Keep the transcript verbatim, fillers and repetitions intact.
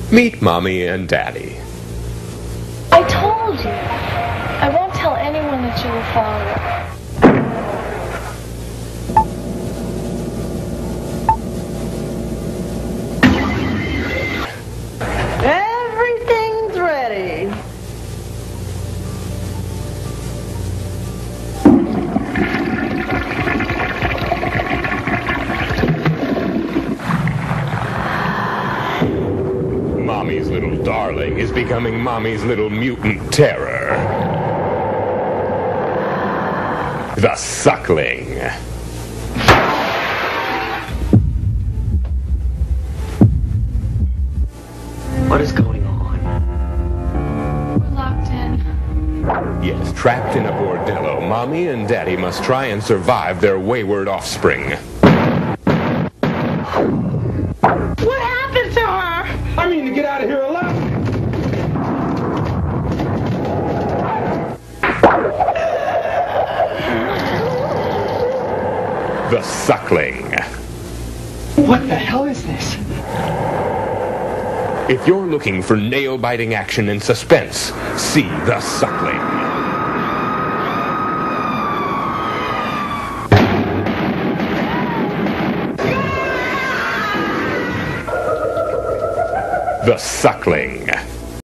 Meet Mommy and Daddy. I told you. I won't tell anyone that you're your father. Everything's ready. Mommy's little darling is becoming Mommy's little mutant terror. The Suckling. What is going on? We're locked in. Yes, trapped in a bordello, Mommy and Daddy must try and survive their wayward offspring. What happened to her? I mean to get out of here alive. The Suckling. What the hell is this? If you're looking for nail-biting action and suspense, see The Suckling. The Suckling.